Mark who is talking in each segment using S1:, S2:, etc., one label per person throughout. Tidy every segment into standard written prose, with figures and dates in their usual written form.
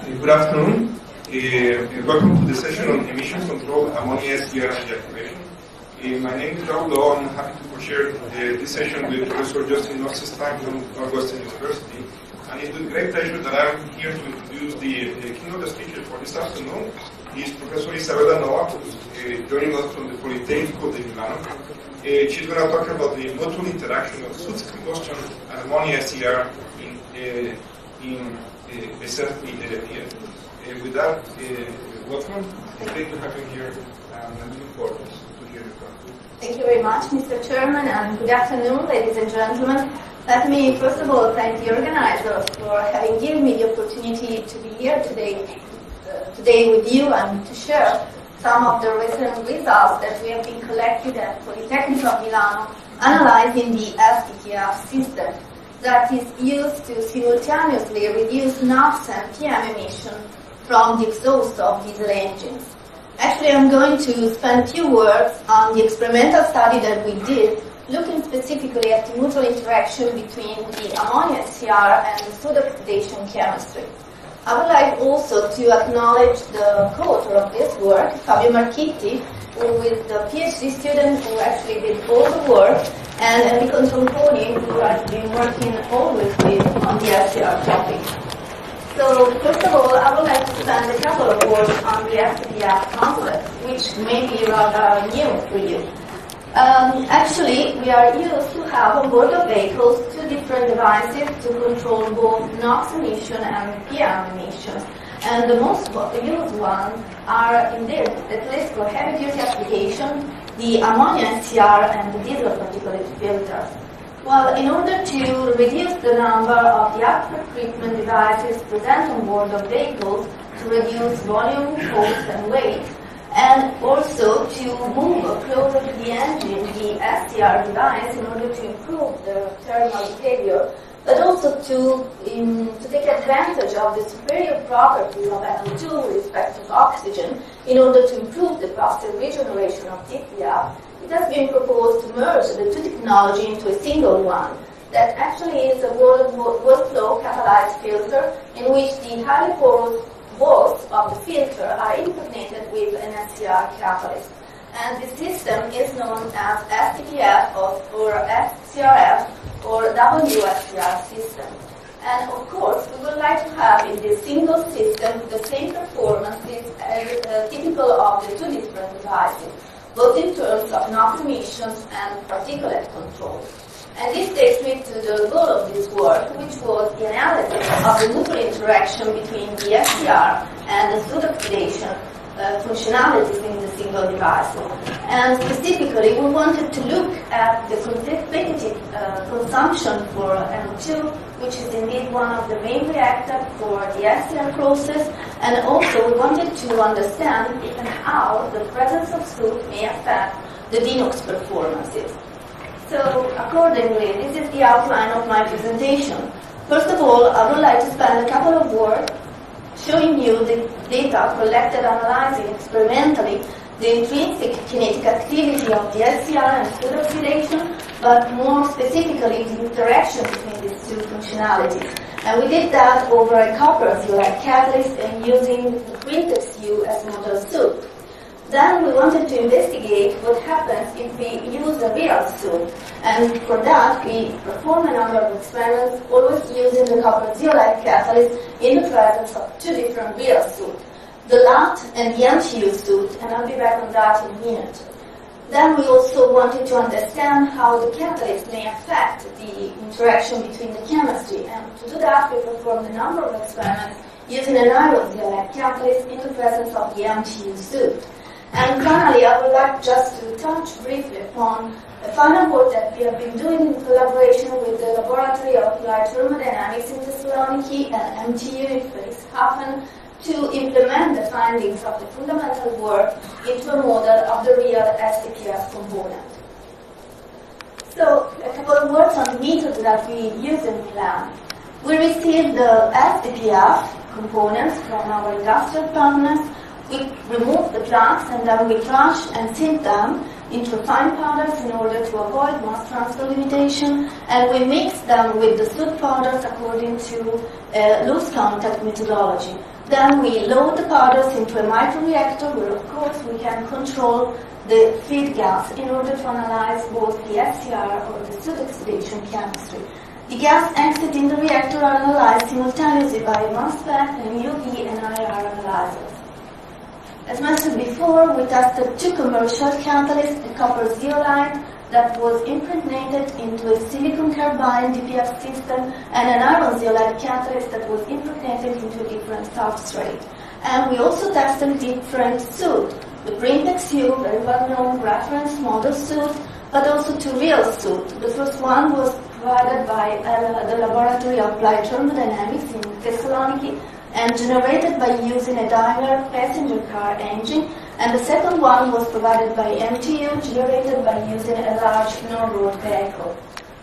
S1: Good afternoon. Welcome to the session on emission control, ammonia SCR and deactivation. My name is Raul. I'm happy to co-share this session with Professor Justin Northstein from Northwestern University. And it's with great pleasure that I'm here to introduce the keynote speaker for this afternoon. Is Professor Isabella, who's joining us from the Politecnico de Milano. She's going to talk about the mutual interaction of soot combustion and ammonia SCR in with that, welcome. Great to have you here. I'm looking forward to hear your talk.
S2: Thank you very much, Mr. Chairman, and good afternoon, ladies and gentlemen. Let me, first of all, thank the organizers for having given me the opportunity to be here today with you and to share some of the recent results that we have been collected at Politecnico of Milano analyzing the STTF system that is used to simultaneously reduce NOx and PM emission from the exhaust of diesel engines. Actually, I'm going to spend a few words on the experimental study that we did, looking specifically at the mutual interaction between the ammonia SCR and the soot oxidation chemistry. I would like also to acknowledge the co-author of this work, Fabio Marchitti, who is the PhD student who actually did all the work, and Enrico Tronconi, who has been working always with on the SCR topic. So, first of all, I would like to spend a couple of words on the STTF concept, which may be rather new for you. Actually, we are used to have on board of vehicles two different devices to control both NOx emission and PM emissions. And the most used ones are indeed, at least for heavy-duty application, the ammonia SCR and the diesel particulate filters. Well, in order to reduce the number of the after treatment devices present on board of vehicles to reduce volume, cost, and weight, and also to move closer to the engine the SCR device in order to improve the thermal behavior, but also to take advantage of the superior properties of NO2 with respect to oxygen in order to improve the passive regeneration of TPF. It has been proposed to merge the two technology into a single one that actually is a workflow catalyzed filter in which the highly porous walls of the filter are impregnated with an SCR catalyst. And the system is known as STTF or SCRF or WSCR system. And of course, we would like to have in this single system the same performances as typical of the two different devices, both in terms of NOx emissions and particulate control. And this takes me to the goal of this work, which was the analysis of the mutual interaction between the SCR and the soot oxidation functionalities in the single device. And specifically, we wanted to look at the competitive consumption for NO2, which is indeed one of the main reactors for the SCR process, and also we wanted to understand if and how the presence of soot may affect the DNOx performances. So, accordingly, this is the outline of my presentation. First of all, I would like to spend a couple of words showing you the data collected analyzing experimentally the intrinsic kinetic activity of the SCR and soot oxidation, but more specifically the interaction between these two functionalities. And we did that over a copper zeolite catalyst and using the Quintex U as model soot. Then we wanted to investigate what happens if we use a real soot. And for that, we performed a number of experiments, always using the copper zeolite catalyst in the presence of two different real soot, the LAT and the MTU soot, and I'll be back on that in a minute. Then we also wanted to understand how the catalyst may affect the interaction between the chemistry. And to do that, we performed a number of experiments using an iron zeolite catalyst in the presence of the MTU soot. And finally, I would like just to touch briefly upon a final work that we have been doing in collaboration with the Laboratory of Applied Thermodynamics in Thessaloniki and MTU in Friedrichshafen to implement the findings of the fundamental work into a model of the real STTF component. So, a couple of words on the method that we use in Milan. We received the STTF components from our industrial partners. We remove the plugs and then we crush and sink them into fine powders in order to avoid mass transfer limitation, and we mix them with the soot powders according to loose contact methodology. Then we load the powders into a microreactor where, of course, we can control the feed gas in order to analyze both the SCR or the soot oxidation chemistry. The gas exit in the reactor are analyzed simultaneously by mass spec and UV and IR analyzers. As mentioned before, we tested two commercial catalysts, a copper zeolite that was impregnated into a silicon carbide DPF system and an iron zeolite catalyst that was impregnated into a different substrate. And we also tested different soot, the Brintex-U, very well-known reference model soot, but also two real soot. The first one was provided by the Laboratory of Applied Thermodynamics in Thessaloniki and generated by using a Daimler passenger car engine, and the second one was provided by MTU, generated by using a large no-road vehicle.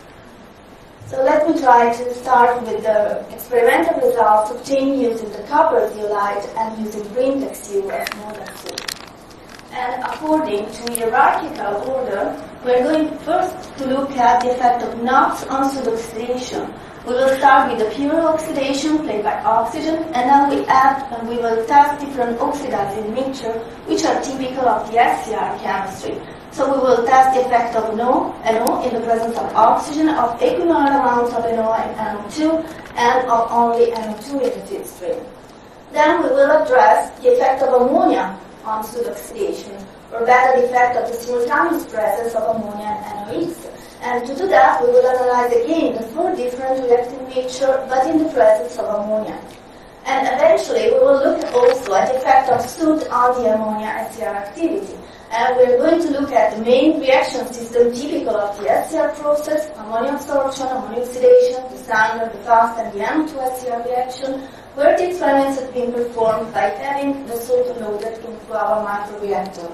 S2: So let me try to start with the experimental results obtained using the copper zeolite and using Brintex-U as model soot. And according to hierarchical order, we're going first to look at the effect of NOx on soot oxidation. We will start with the pure oxidation played by oxygen, and then we add and we will test different oxidizing mixture which are typical of the SCR chemistry. So we will test the effect of NO in the presence of oxygen, of equivalent amounts of NO and NO2, and of only NO2 in the feed stream. Then we will address the effect of ammonia on soot oxidation, or better the effect of the simultaneous presence of ammonia and NOx. And to do that, we will analyze again the four different reactive mixture, but in the presence of ammonia. And eventually, we will look also at the effect of soot on the ammonia SCR activity. And we're going to look at the main reaction system typical of the SCR process, ammonia absorption, ammonia oxidation, the standard, the fast, and the NO2 SCR reaction, where the experiments have been performed by having the soot loaded into our microreactor.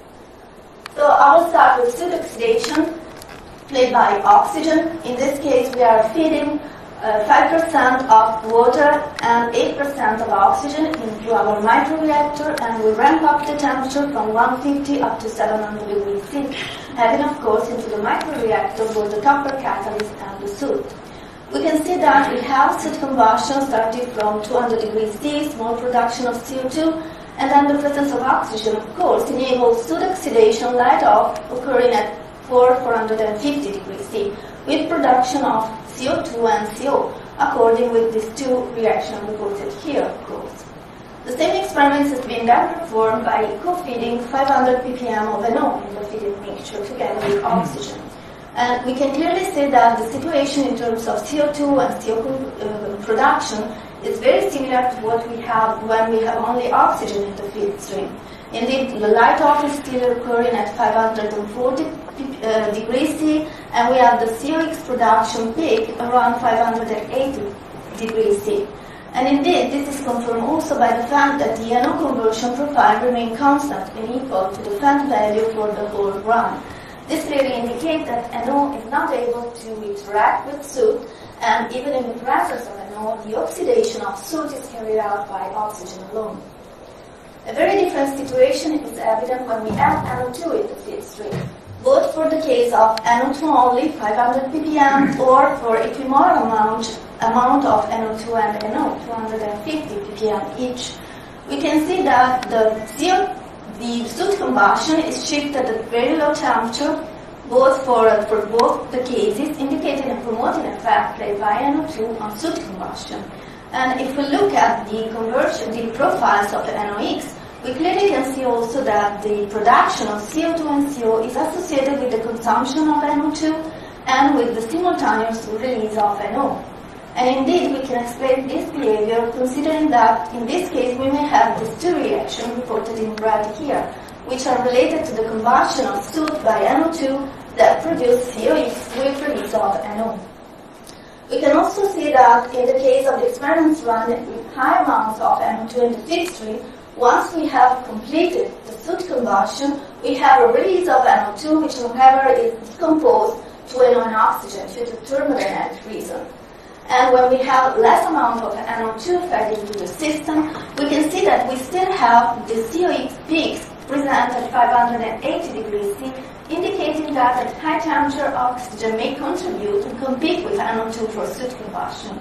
S2: So I will start with soot oxidation played by oxygen. In this case, we are feeding 5% of water and 8% of oxygen into our microreactor, and we ramp up the temperature from 150 up to 700 degrees C, having, of course, into the microreactor both the copper catalyst and the soot. We can see that we have soot combustion starting from 200 degrees C, small production of CO2, and then the presence of oxygen, of course, enables soot oxidation light-off occurring at 450 degrees C, with production of CO2 and CO, according with these two reactions reported here, of course. The same experiments has been then performed by co-feeding 500 ppm of NO in the feeding mixture together with oxygen. And we can clearly see that the situation in terms of CO2 and CO production is very similar to what we have when we have only oxygen in the feed stream. Indeed, the light-off is still occurring at 540 degrees C, and we have the COX production peak around 580 degrees C. And indeed, this is confirmed also by the fact that the NO conversion profile remains constant and equal to the FANT value for the whole run. This clearly indicates that NO is not able to interact with soot, and even in the presence of NO, the oxidation of soot is carried out by oxygen alone. A very different situation is evident when we add NO2 in the feed stream, both for the case of NO2 only, 500 ppm, or for equivalent amount of NO2 and NO, 250 ppm each. We can see that the soot combustion is shifted at very low temperature, both for both the cases, indicating a promoting effect played by NO2 on soot combustion. And if we look at the conversion, the profiles of the NOx, we clearly can see also that the production of CO2 and CO is associated with the consumption of NO2 and with the simultaneous release of NO. And indeed, we can explain this behavior considering that in this case we may have these two reactions reported in red here, which are related to the combustion of soot by NO2 that produce COX with release of NO. We can also see that in the case of the experiments run with high amounts of NO2 in the feed stream, once we have completed the soot combustion, we have a release of NO2, which however is decomposed to NO and oxygen due to thermodynamic reason. And when we have less amount of NO2 fed into the system, we can see that we still have the COX peaks present at 580 degrees C indicating that at high temperature oxygen may contribute and compete with NO2 for soot combustion.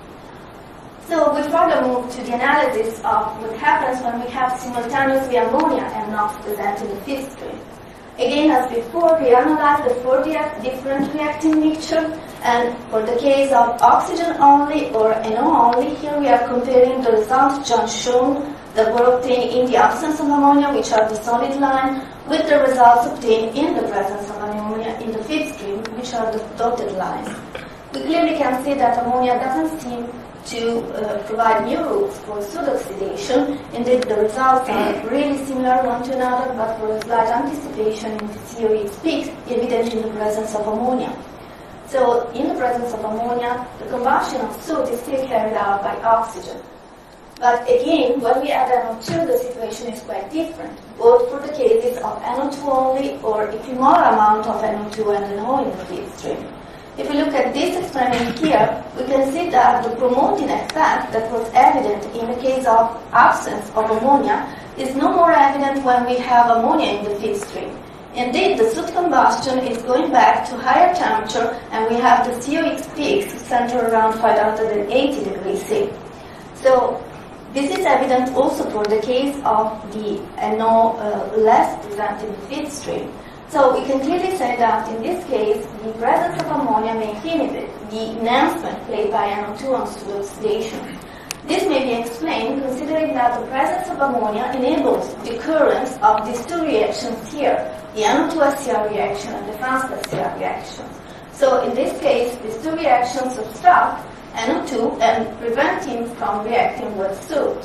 S2: So we further move to the analysis of what happens when we have simultaneously ammonia and NOx present in the feed stream. Again, as before, we analyze the 4 different reacting mixtures, and for the case of oxygen only or NO only, here we are comparing the results just shown that were obtained in the absence of ammonia, which are the solid line, with the results obtained in the presence of ammonia in the feed stream, which are the dotted lines. We clearly can see that ammonia doesn't seem to provide new routes for soot oxidation. Indeed, the results are really similar one to another, but for a slight anticipation in the COX peaks evident in the presence of ammonia. So, in the presence of ammonia, the combustion of soot is still carried out by oxygen. But again, when we add NO2, the situation is quite different, both for the cases of NO2 only or equimolar amount of NO2 and NO in the feed stream. If we look at this experiment here, we can see that the promoting effect that was evident in the case of absence of ammonia is no more evident when we have ammonia in the feed stream. Indeed, the soot combustion is going back to higher temperature, and we have the COX peaks centered around 580 degrees C. So, this is evident also for the case of the NO less present in the feed stream. So we can clearly say that in this case, the presence of ammonia may inhibit the enhancement played by NO2 on soot oxidation. This may be explained considering that the presence of ammonia enables the occurrence of these two reactions here, the NO2-SCR reaction and the fast-SCR reaction. So in this case, these two reactions obstruct NO2 and prevent him from reacting with soot.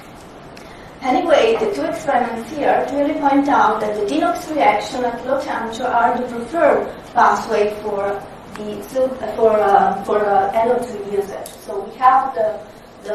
S2: Anyway, the two experiments here clearly point out that the DeNOx reaction at low temperature are the preferred pathway for the soot, for NO2 usage. So we have the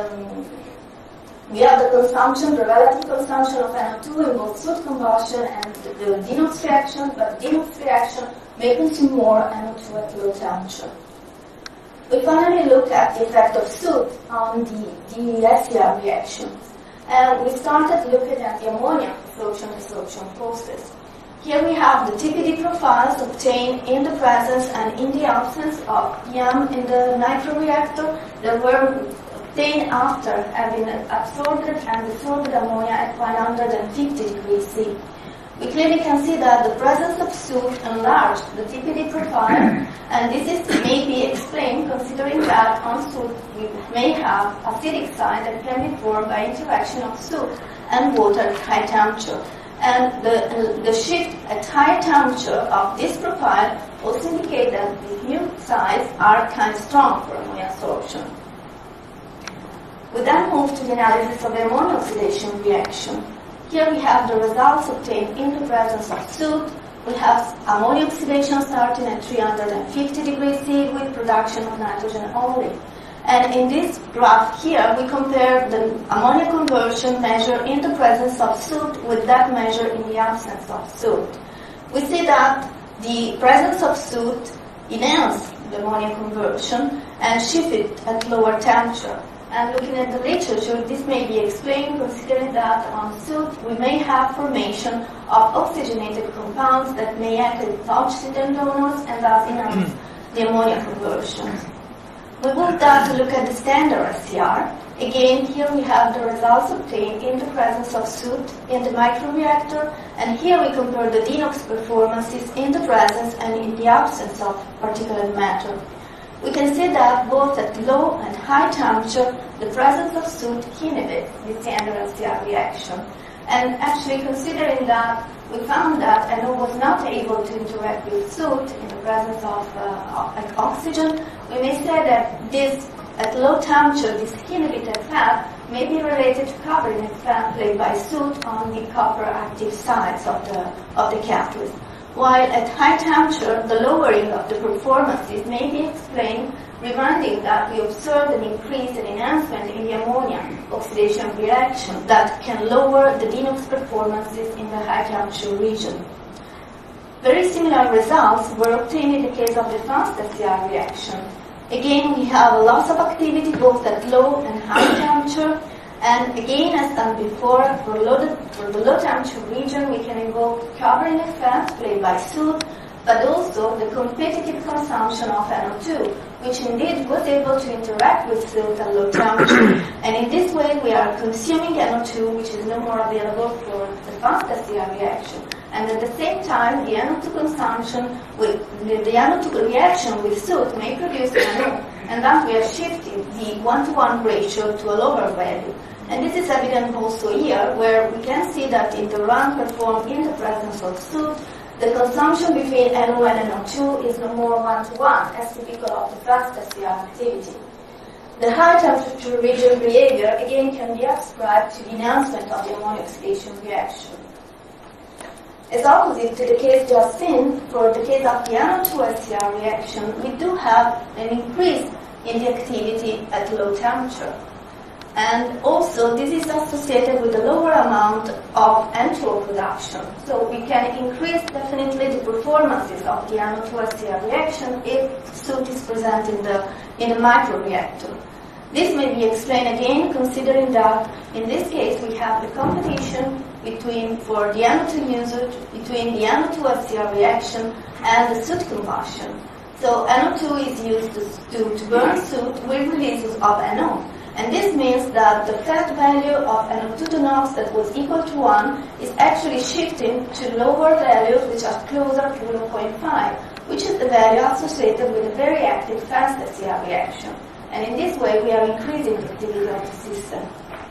S2: consumption, the relative consumption of NO2 in both soot combustion and the DeNOx reaction, but the DeNOx reaction may consume more NO2 at low temperature. We finally look at the effect of soot on the SCR reactions. And we started looking at the ammonia absorption process. Here we have the TPD profiles obtained in the presence and in the absence of PM in the nitroreactor that were obtained after having absorbed and dissolved ammonia at 150 degrees C. We clearly can see that the presence of soot enlarged the TPD profile, and this is maybe explained considering that on soot we may have acidic side that can be formed by interaction of soot and water at high temperature. And the shift at high temperature of this profile also indicate that the new sides are kind of strong for ammonia absorption. We then move to the analysis of the ammonia oxidation reaction. Here we have the results obtained in the presence of soot. We have ammonia oxidation starting at 350 degrees C with production of nitrogen only. And in this graph here, we compare the ammonia conversion measure in the presence of soot with that measure in the absence of soot. We see that the presence of soot enhances the ammonia conversion and shift it at lower temperature. And looking at the literature, this may be explained considering that on soot we may have formation of oxygenated compounds that may act as oxygen donors and thus enhance the ammonia conversion. We move down to look at the standard SCR. Again, here we have the results obtained in the presence of soot in the microreactor, and here we compare the DeNOx performances in the presence and in the absence of particulate matter. We can see that both at low and high temperature, the presence of soot inhibits the standard SCR reaction. And actually, considering that we found that NO was not able to interact with soot in the presence of oxygen, we may say that this, at low temperature, this inhibited effect may be related to covering effect played by soot on the copper active sides of the catalyst. While at high temperature, the lowering of the performances may be explained, reminding that we observed an increase in enhancement in the ammonia oxidation reaction that can lower the DeNOx performances in the high temperature region. Very similar results were obtained in the case of the fast SCR reaction. Again, we have a loss of activity both at low and high temperature, And again, as done before, for the low temperature region, we can invoke covering effect played by soot, but also the competitive consumption of NO2, which indeed was able to interact with soot at low temperature. And in this way, we are consuming NO2, which is no more available for the fast SCR reaction. And at the same time, the NO2 consumption with the NO2 reaction with soot may produce NO, and thus we are shifting the 1-to-1 ratio to a lower value. And this is evident also here, where we can see that in the run performed in the presence of soot, the consumption between NO and NO2 is no more 1-to-1, as typical of the fast SCR activity. The high temperature region behavior again can be ascribed to the enhancement of the ammonia oxidation reaction. As opposite to the case just seen, for the case of the NO2 SCR reaction, we do have an increase in the activity at low temperature. And also, this is associated with a lower amount of N2O production. So we can increase definitely the performances of the NO2 SCR reaction if soot is present in the microreactor. This may be explained again, considering that in this case we have the competition for the NO2 usage between the NO2 SCR reaction and the soot combustion. So NO2 is used to burn soot with releases of NO. And this means that the flat value of NO2 to NOx that was equal to 1 is actually shifting to lower values which are closer to 0.5, which is the value associated with a very active fast SCR reaction. And in this way, we are increasing the activity of the system.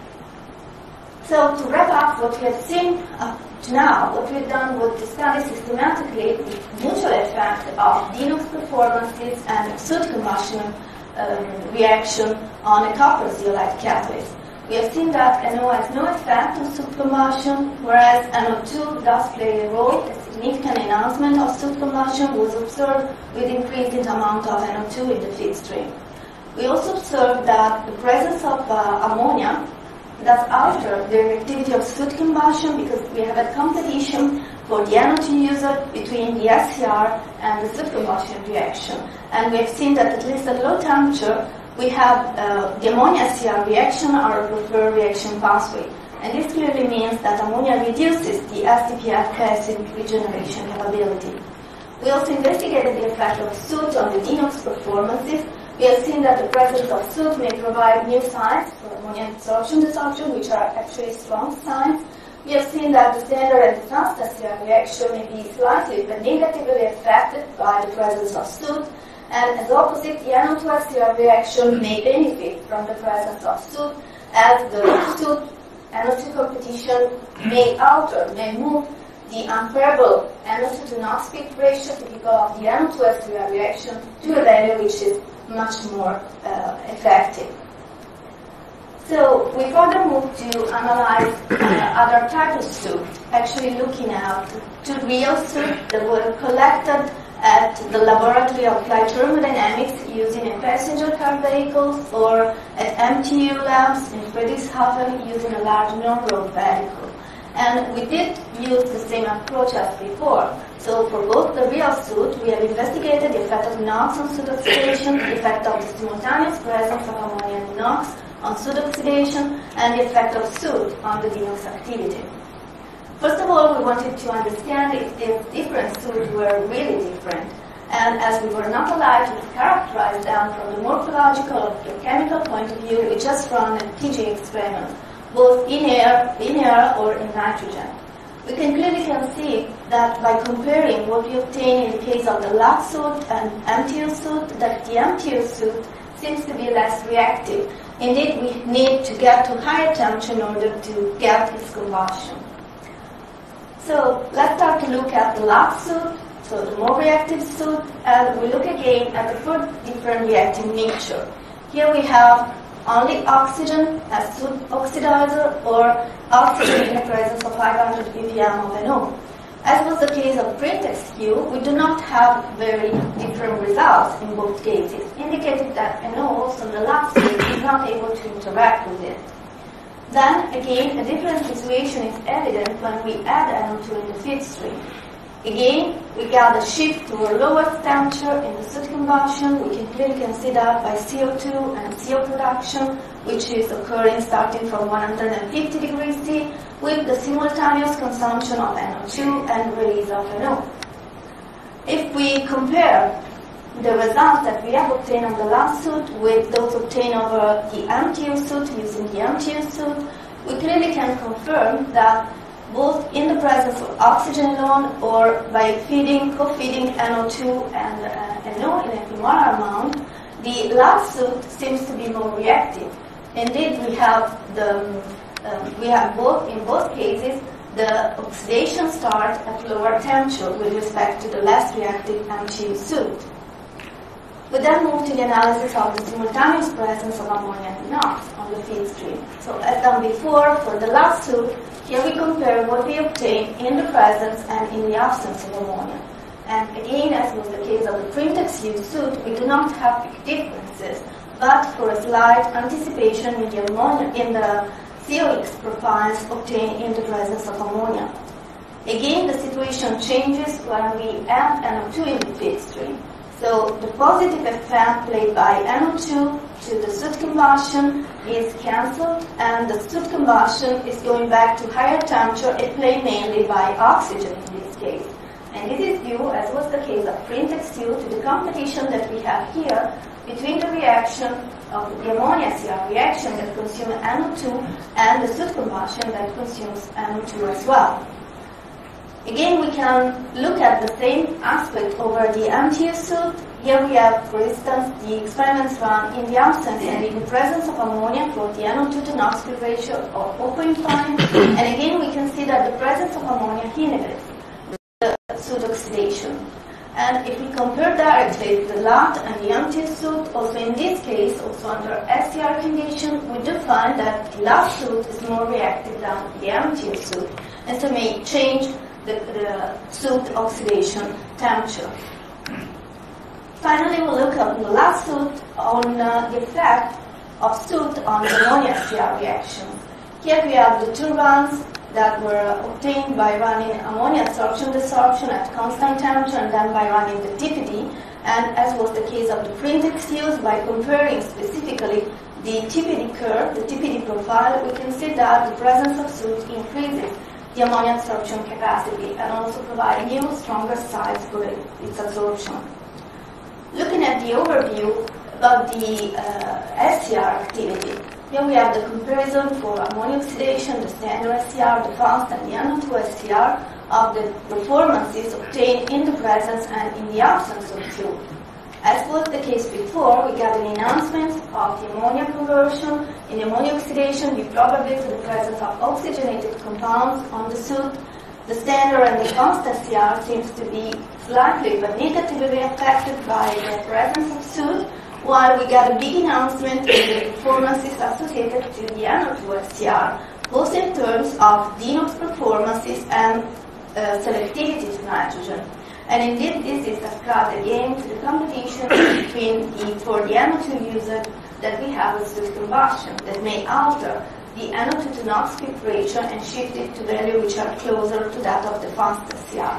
S2: So to wrap up what we have seen up to now, what we've done was to study systematically the mutual effect of DNOx performances and soot combustion reaction on a copper zeolite catalyst. We have seen that NO has no effect on soot combustion, whereas NO2 does play a role. A significant enhancement of soot combustion was observed with increasing amount of NO2 in the feed stream. We also observed that the presence of ammonia does alter the reactivity of soot combustion because we have a competition for the NO2 user between the SCR and the soot combustion reaction. And we have seen that at least at low temperature, we have the ammonia SCR reaction, our preferred reaction pathway. And this clearly means that ammonia reduces the STPF acid regeneration capability. We also investigated the effect of soot on the DNOx performances. We have seen that the presence of soot may provide new signs for ammonia absorption-desorption, which are actually strong signs. We have seen that the standard and the fast SCR reaction may be slightly but negatively affected by the presence of soot. And as opposite, the NO2 SCR reaction may benefit from the presence of soot, as the soot NO2 competition may move the unfavorable NO2 to NOx peak ratio typical of the NO2 SCR reaction to a value which is much more effective. So we further move to analyze other types of soot, actually looking at two real soot that were collected at the laboratory of applied thermodynamics using a passenger car vehicle or at MTU labs in Friedrichshafen using a large non-road vehicle. And we did use the same approach as before. So for both the real soot, we have investigated the effect of NOx on soot oxidation, the effect of the simultaneous presence of ammonia and NOx on soot oxidation, and the effect of soot on the DNOx activity. First of all, we wanted to understand if different soot were really different. And as we were not allowed to characterize them from the morphological or the chemical point of view, we just ran a TJ experiment, both in air or in nitrogen. We can clearly see that by comparing what we obtain in the case of the lab soot and MTU soot, that the MTU soot seems to be less reactive. Indeed, we need to get to higher temperature in order to get its combustion. So let's start to look at the lab soot, so the more reactive soot, and we look again at the four different reactive mixture. Here we have only oxygen as soot oxidizer or oxygen in the presence of 500 ppm of NO. As was the case of PrintXQ, we do not have very different results in both cases, indicating that NO also in the lab state is not able to interact with it. Then, again, a different situation is evident when we add NO2 in the feed stream. Again, we got a shift to a lower temperature in the soot combustion. We can clearly consider by CO2 and CO production, which is occurring starting from 150 degrees C, with the simultaneous consumption of NO2 and release of NO. If we compare the results that we have obtained on the last soot with those obtained over the MTU soot using the MTU soot, we clearly can confirm that both in the presence of oxygen alone or by co-feeding NO2 and NO in a molar amount, the lab soot seems to be more reactive. Indeed, we have both in both cases the oxidation starts at lower temperature with respect to the less reactive MTU soot. We then move to the analysis of the simultaneous presence of ammonia and NOx on the feed stream. So as done before, for the last soot, here we compare what we obtain in the presence and in the absence of ammonia. And again, as was the case of the Printex used soot, we do not have big differences, but for a slight anticipation in the ammonia, in the COX profiles obtained in the presence of ammonia. Again, the situation changes when we add NO2 in the feed stream. So the positive effect played by NO2 to the soot combustion is cancelled, and the soot combustion is going back to higher temperature and played mainly by oxygen in this case. And this is due, as was the case of Printex to the competition that we have here between the reaction of the ammonia CR reaction that consumes NO2 and the soot combustion that consumes NO2 as well. Again, we can look at the same aspect over the MTU soot. Here we have, for instance, the experiments run in the absence and in the presence of ammonia for the NO2 to NOx ratio of 0.5. And again, we can see that the presence of ammonia inhibits the soot oxidation. And if we compare directly the LAT and the MTU soot, also in this case, also under SCR condition, we do find that the LAT soot is more reactive than the MTU soot, and so may change the soot oxidation temperature. Finally, we'll look at the last soot on the effect of soot on the ammonia CR reaction. Here we have the turbines that were obtained by running ammonia absorption-desorption at constant temperature and then by running the TPD. And as was the case of the Printex use, by comparing specifically the TPD curve, the TPD profile, we can see that the presence of soot increases the ammonia absorption capacity and also provide new, stronger sites for its absorption. Looking at the overview about the SCR activity, here we have the comparison for ammonia oxidation, the standard SCR, the fast, and the NO2 SCR of the performances obtained in the presence and in the absence of soot. As was the case before, we got an enhancement of the ammonia conversion. In ammonia oxidation, we probably to the presence of oxygenated compounds on the soot. The standard and the constant CR seems to be slightly but negatively affected by the presence of soot, while we got a big enhancement in the performances associated to the NO2 SCR, both in terms of DNOx performances and selectivity to nitrogen. And indeed, this is ascribed again to the competition between for the NO2 user that we have with soot combustion that may alter the NO2 to NOx ratio and shift it to values which are closer to that of the fast SCR.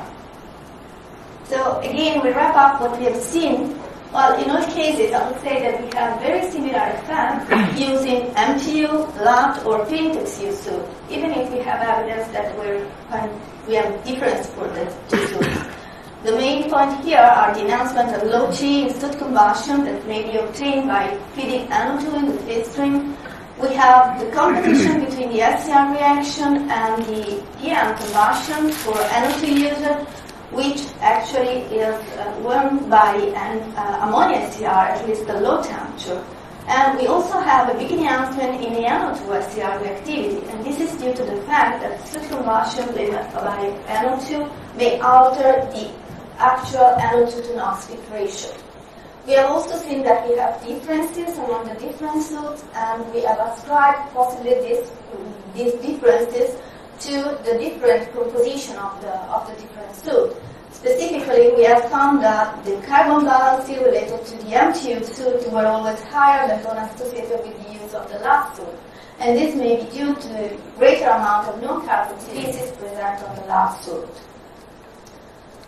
S2: So again, we wrap up what we have seen. Well, in all cases, I would say that we have very similar effects using MTU, LAT, or Printex use soot, even if we have evidence that we have a difference for the two soot. The main point here are the enhancement of low T in soot combustion that may be obtained by feeding NO2 in the feed stream. We have the competition between the SCR reaction and the EM combustion for NO2 user, which actually is won by an ammonia SCR, at least the low temperature. And we also have a big enhancement in the NO2 SCR reactivity, and this is due to the fact that soot combustion by NO2 may alter the actual NO2 to NOx ratio. We have also seen that we have differences among the different soots, and we have ascribed possibly these differences to the different composition of the different soot. Specifically, we have found that the carbon balance related to the MTU soot were always higher than one associated with the use of the last soot. And this may be due to the greater amount of non-carbon species present on the last soot.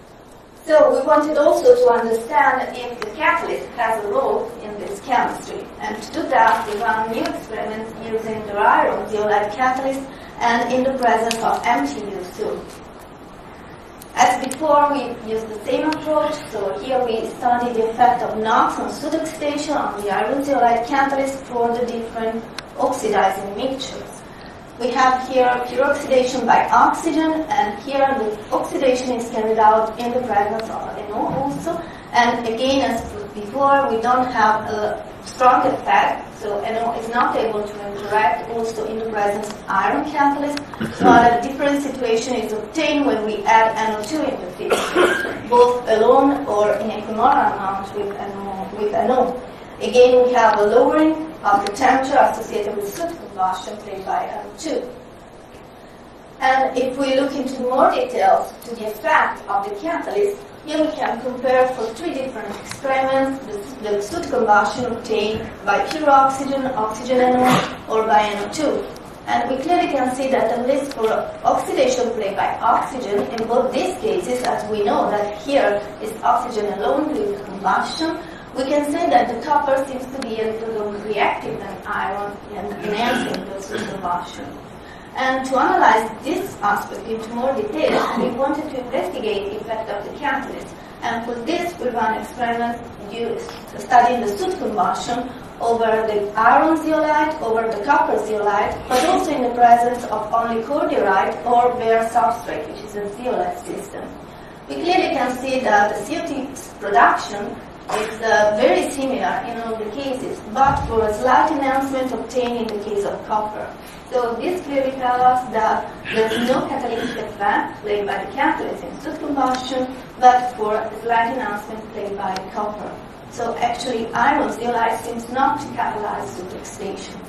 S2: So we wanted also to understand if the catalyst has a role in this chemistry. And to do that, we ran new experiments using the iron zeolite catalyst and in the presence of MTU2. As before, we used the same approach. So here we studied the effect of NOx on soot oxidation on the iron zeolite catalyst for the different oxidizing mixtures. We have here pure oxidation by oxygen, and here the oxidation is carried out in the presence of NO also. And again, as before, we don't have a strong effect, so NO is not able to interact also in the presence of iron catalyst, but a different situation is obtained when we add NO2 in the fixture, both alone or in equimolar amount with NO. Again, we have a lowering of the temperature associated with soot combustion played by NO2. And if we look into more details to the effect of the catalyst, here we can compare for 3 different experiments the soot combustion obtained by pure oxygen, oxygen NO, or by NO2. And we clearly can see that at least for oxidation played by oxygen, in both these cases, as we know that here is oxygen alone doing the combustion, we can say that the copper seems to be a little more reactive than iron in enhancing the soot combustion. And to analyze this aspect into more detail, we wanted to investigate the effect of the catalyst. And for this, we ran experiments studying the soot combustion over the iron zeolite, over the copper zeolite, but also in the presence of only cordierite or bare substrate, which is a zeolite system. We clearly can see that the CO2 production is very similar in all the cases, but for a slight enhancement obtained in the case of copper. So this clearly tells us that there is no catalytic effect played by the catalyst in soot combustion, but for a slight enhancement played by copper. So actually, iron zeolite seems not to catalyze soot oxidation.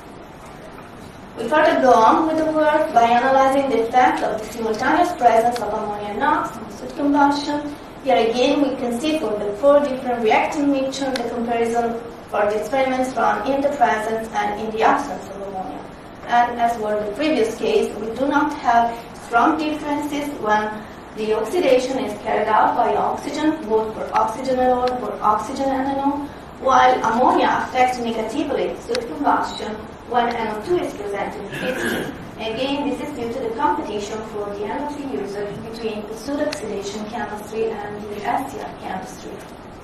S2: We further go on with the work by analyzing the effect of the simultaneous presence of ammonia and NOx on soot combustion. Here again, we can see for the 4 different reactant mixtures the comparison for the experiments run in the presence and in the absence of ammonia. And as were the previous case, we do not have strong differences when the oxidation is carried out by oxygen, both for oxygen alone, for oxygen and NO, while ammonia affects negatively soot combustion when NO2 is present in the system. Again, this is due to the competition for the NO2 usage between the soot oxidation chemistry and the SCR chemistry.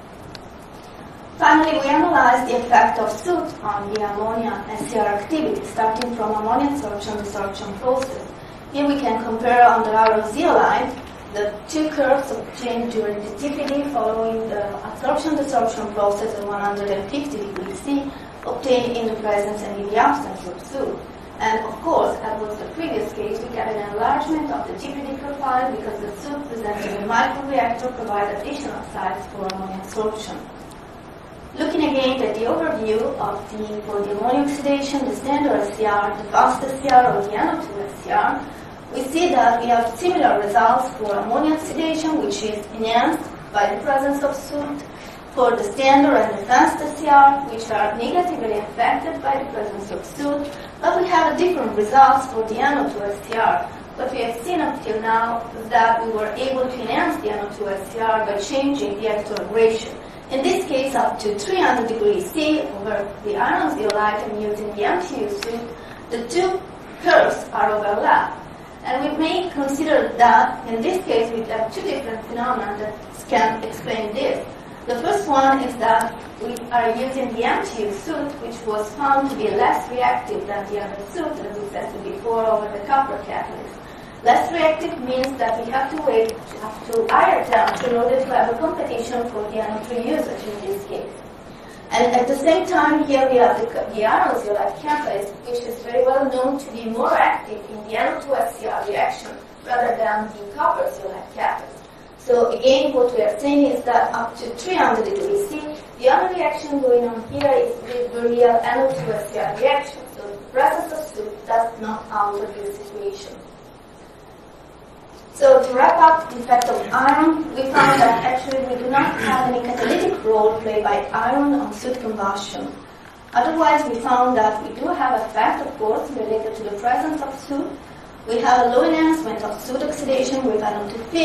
S2: Finally, we analyzed the effect of soot on the ammonia SCR activity, starting from ammonia absorption-desorption process. Here we can compare on the iron zeolite the 2 curves obtained during the TPD following the absorption-desorption process at 150 degrees C, obtained in the presence and in the absence of soot. And of course, as was the previous case, we get an enlargement of the TPD profile because the soot presented in the microreactor provide additional sites for ammonia absorption. Looking again at the overview of for the ammonia oxidation, the standard SCR, the fast SCR, or the NO2 SCR, we see that we have similar results for ammonia oxidation, which is enhanced by the presence of soot, for the standard and the fast SCR, which are negatively affected by the presence of soot, but we have different results for the NO2 SCR. What we have seen up till now is that we were able to enhance the NO2 SCR by changing the electron ratio. In this case, up to 300 degrees C over the iron zeolite and using the MTU soot, the 2 curves are overlapped. And we may consider that, in this case, we have 2 different phenomena that can explain this. The first one is that we are using the MTU soot, which was found to be less reactive than the other soot, as we said before, over the copper catalyst. Less reactive means that we have to wait up to higher temperature in order to have a competition for the NO3 usage in this case. And at the same time, here we have the iron zeolite catalyst, which is very well known to be more active in the NO2 SCR reaction rather than the copper zeolite catalyst. So again, what we are saying is that up to 300 degrees C, the only reaction going on here is the real NO2 SCR reaction. So the presence of soot does not alter this situation. So to wrap up the effect of iron, we found that actually we do not have any catalytic role played by iron on soot combustion. Otherwise, we found that we do have effect, of course, related to the presence of soot. We have a low enhancement of soot oxidation with NO2 peak,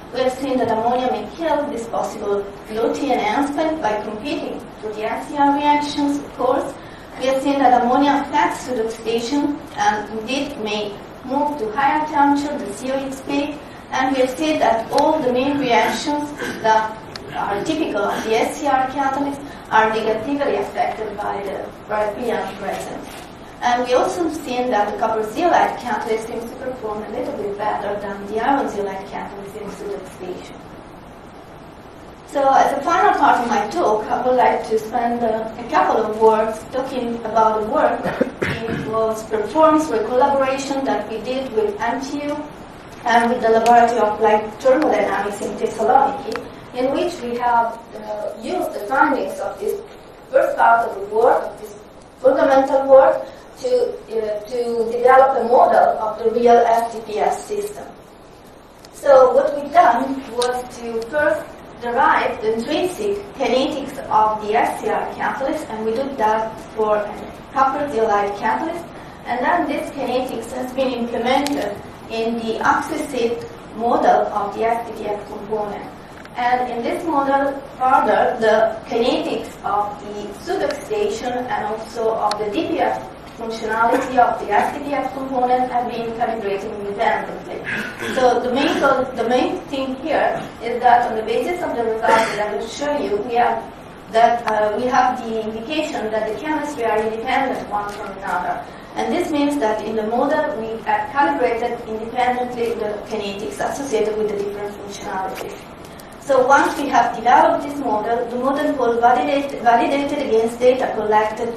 S2: we have seen that ammonia may kill this possible low T enhancement by competing with the SCR reactions, of course. We have seen that ammonia affects pseudo-oxidation and indeed may move to higher temperature, the COX peak, and we have seen that all the main reactions that are typical of the SCR catalyst are negatively affected by the PM presence. And we also seen that the copper zeolite catalyst seems to perform a little bit better than the iron zeolite catalyst in pseudo-oxidation. So as a final part of my talk, I would like to spend a couple of words talking about the work involves performance for a collaboration that we did with NTU and with the Laboratory of Applied Thermodynamics in Thessaloniki, in which we have used the findings of this first part of the work, of this fundamental work, to develop a model of the real STPS system. So what we've done was to first derive the intrinsic kinetics of the SCR catalyst, and we did that for a copper zeolite catalyst, and then this kinetics has been implemented in the axis-seat model of the STPF component. And in this model, further, the kinetics of the pseudo-oxidation and also of the DPF functionality of the STPF component have been calibrated independently. So the main thing here is that on the basis of the results that I will show you, we have the indication that the chemistry are independent one from another. And this means that in the model we have calibrated independently the kinetics associated with the different functionalities. So once we have developed this model, the model was validated against data collected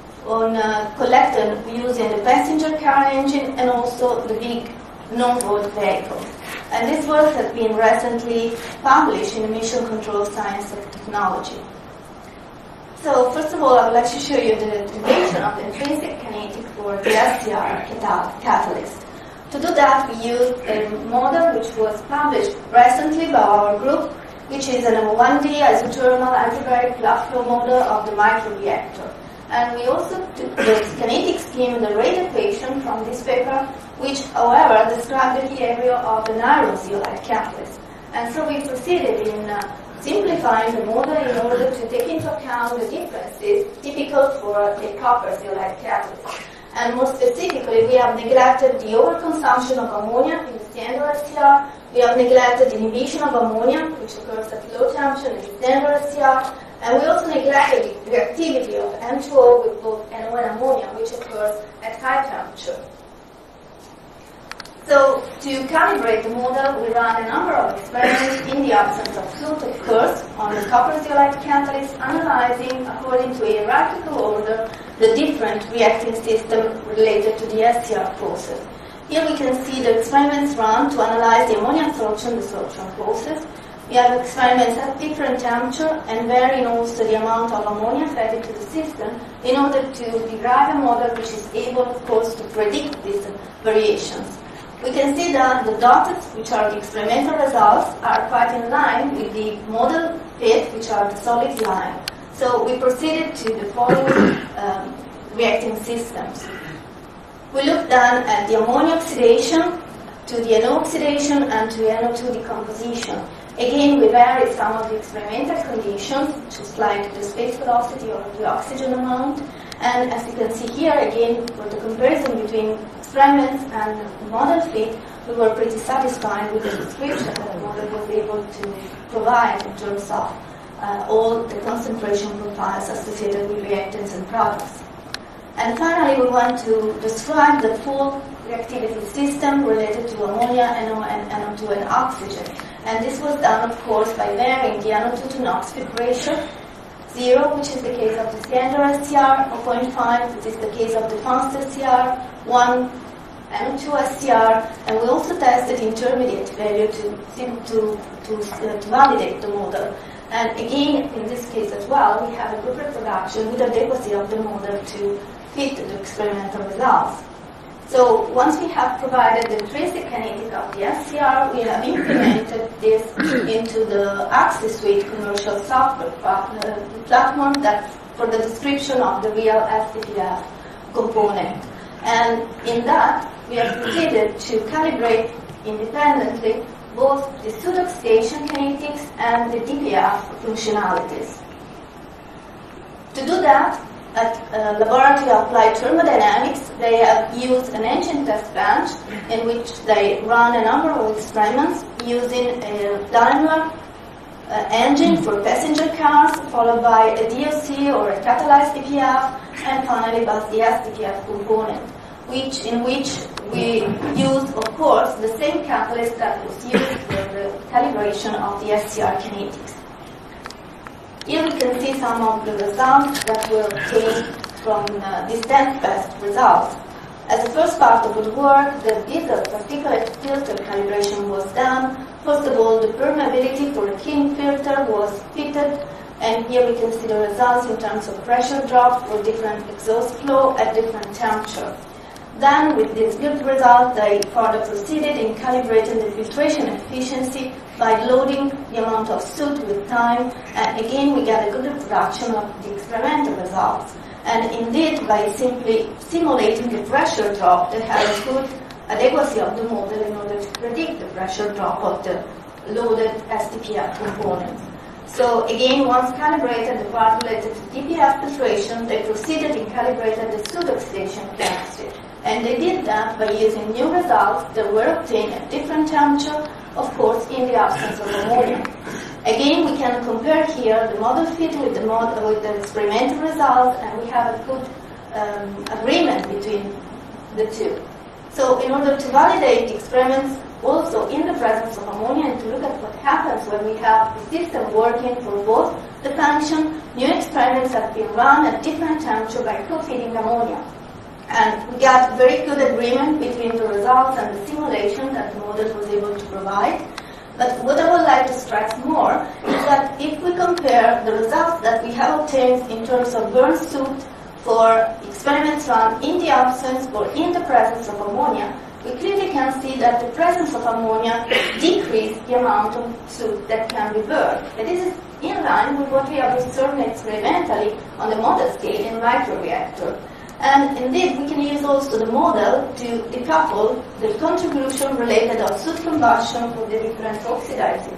S2: using the passenger car engine and also the big non-road vehicle. And this work has been recently published in Emission Control Science and Technology. So first of all, I would like to show you the derivation of the intrinsic kinetic for the SCR catalyst. To do that, we used a model which was published recently by our group, which is a 1D isothermal algebraic fluff flow model of the microreactor. And we also took the kinetic scheme and the rate equation from this paper, which, however, described the behavior of an iron zeolite catalyst. And so we proceeded in simplifying the model in order to take into account the differences typical for a copper zeolite catalyst. And more specifically, we have neglected the overconsumption of ammonia in the standard SCR. We have neglected the inhibition of ammonia, which occurs at low temperature in the standard SCR. And we also neglected the reactivity of N2O with both NO and ammonia, which occurs at high temperature. So to calibrate the model, we ran a number of experiments in the absence of soot, of course, on the copper zeolite catalyst, analyzing according to a hierarchical order the different reacting systems related to the SCR process. Here we can see the experiments run to analyze the ammonia absorption-desorption process. We have experiments at different temperature and varying also the amount of ammonia fed into the system in order to derive a model which is able, of course, to predict these variations. We can see that the dots, which are the experimental results, are quite in line with the model fit, which are the solid line. So we proceeded to the following reacting systems. We looked then at the ammonia oxidation, to the NO oxidation, and to NO2 decomposition. Again, we vary some of the experimental conditions, just like the space velocity or the oxygen amount. And as you can see here, again, for the comparison between experiments and model fit, we were pretty satisfied with the description that the model was able to provide in terms of all the concentration profiles associated with reactants and products. And finally, we want to describe the full reactivity system related to ammonia, NO, and NO2 and oxygen. And this was done, of course, by varying the NO2 to NOx fit ratio, 0, which is the case of the standard SCR, or 0.5, which is the case of the fast SCR, 1, NO2 SCR, and we also tested intermediate value to validate the model. And again, in this case as well, we have a good reproduction with adequacy of the model to fit the experimental results. So once we have provided the intrinsic kinetic of the SCR, we have implemented this into the Axis Suite commercial software platform that for the description of the real STPF component. And in that, we have proceeded to calibrate independently both the pseudo-oxidation kinetics and the DPF functionalities. To do that, at Laboratory of Applied Thermodynamics, they have used an engine test bench in which they run a number of experiments using a Daimler engine for passenger cars, followed by a DOC or a catalyzed DPF, and finally by the SDPF component, in which we used, of course, the same catalyst that was used for the calibration of the SCR kinetics. Here we can see some of the results that were obtained from these test results. As the first part of the work, the diesel particulate filter calibration was done. First of all, the permeability for the clean filter was fitted, and here we can see the results in terms of pressure drop for different exhaust flow at different temperatures. Then, with this good result, they further proceeded in calibrating the filtration efficiency by loading the amount of soot with time, and again we get a good reproduction of the experimental results. And indeed, by simply simulating the pressure drop, they have a good adequacy of the model in order to predict the pressure drop of the loaded SDPF components. So again, once calibrated the part related to DPF filtration, they proceeded in calibrating the pseudo-oxidation chemistry. And they did that by using new results that were obtained at different temperatures, of course, in the absence of ammonia. Again, we can compare here the model fit with the experimental results, and we have a good agreement between the two. So in order to validate the experiments also in the presence of ammonia and to look at what happens when we have the system working for both the function, new experiments have been run at different temperatures by co-feeding ammonia. And we got very good agreement between the results and the simulation that the model was able to provide. But what I would like to stress more is that if we compare the results that we have obtained in terms of burn soot for experiments run in the absence or in the presence of ammonia, we clearly can see that the presence of ammonia decreases the amount of soot that can be burned. And this is in line with what we have observed experimentally on the model scale in microreactor. And indeed, we can use also the model to decouple the contribution related of soot combustion for the different oxidizing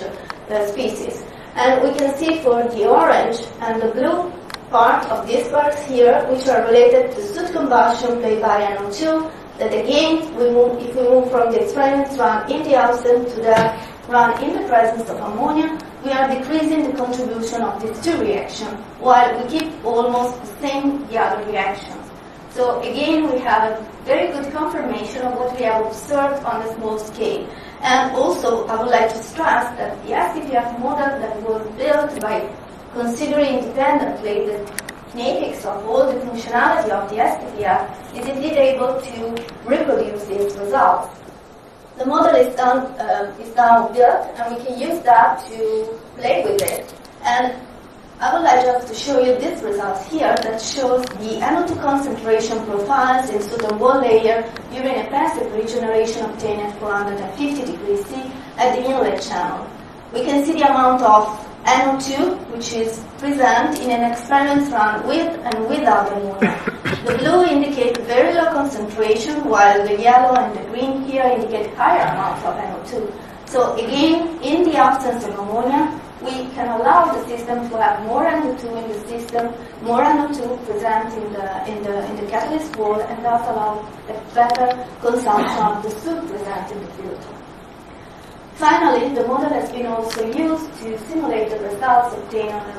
S2: species. And we can see for the orange and the blue part of these parts here, which are related to soot combustion made by NO2, that again, if we move from the experiments run in the absence to the run in the presence of ammonia, we are decreasing the contribution of these two reactions, while we keep almost the same the other reactions. So again, we have a very good confirmation of what we have observed on a small scale. And also, I would like to stress that the SDPF model that was built by considering independently the kinetics of all the functionality of the SDPF is indeed able to reproduce these results. The model is now built, and we can use that to play with it. And I would like just to show you this result here that shows the NO2 concentration profiles in soot and wall layer during a passive regeneration obtained at 450 degrees C at the inlet channel. We can see the amount of NO2 which is present in an experiment run with and without ammonia. The blue indicates very low concentration, while the yellow and the green here indicate higher amounts of NO2. So again, in the absence of ammonia, we can allow the system to have more NO2 in the system, more NO2 present in the catalyst wall, and thus allow a better consumption of the soot present in the filter. Finally, the model has been also used to simulate the results obtained on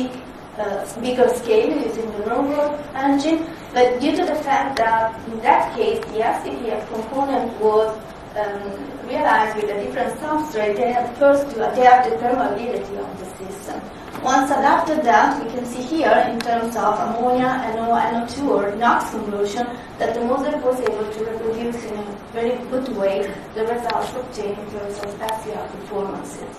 S2: a bigger scale using the Louisville engine, but due to the fact that in that case the SDPF component was realized with a different substrate, they had first to adapt the permeability of the system. Once adapted that, we can see here in terms of ammonia, NO2 or NOx conversion that the model was able to reproduce in a very good way the results obtained in terms of SCR performances.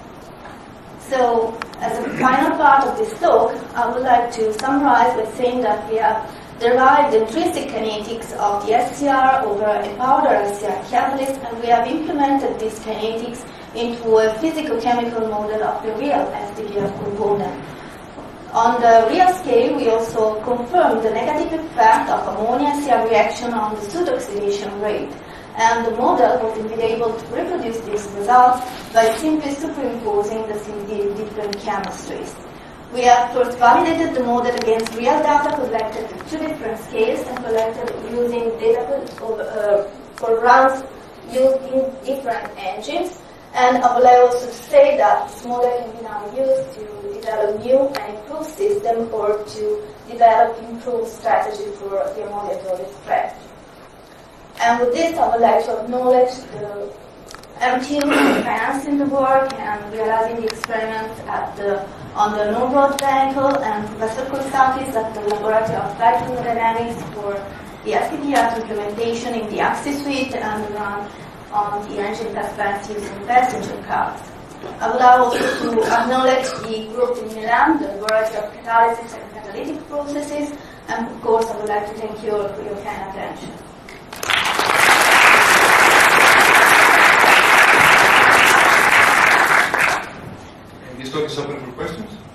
S2: So, as a final part of this talk, I would like to summarize by saying that we have derived the intrinsic kinetics of the SCR over a powder SCR catalyst, and we have implemented these kinetics into a physico-chemical model of the real SDPF component. On the real scale, we also confirmed the negative effect of ammonia SCR reaction on the soot oxidation rate. and the model was indeed able to reproduce these results by simply superimposing the different chemistries. We have first validated the model against real data collected at 2 different scales and collected using data for runs used in different engines. And I would like also to say that this model can be now used to develop new and improved systems or to develop improved strategy for the ammonia solid threat. And with this, I would like to acknowledge the MTU for financing the work and realizing the experiments on the no-road vehicle, and Professor Kostakis at the Laboratory of Flight Thermodynamics for the SPDF implementation in the Axis suite and the run on the engine test bands using passenger cars. I would like also to acknowledge the group in Milan, the Laboratory of Catalysis and Catalytic Processes, and of course I would like to thank you all for your kind attention.
S1: This talk is open for questions.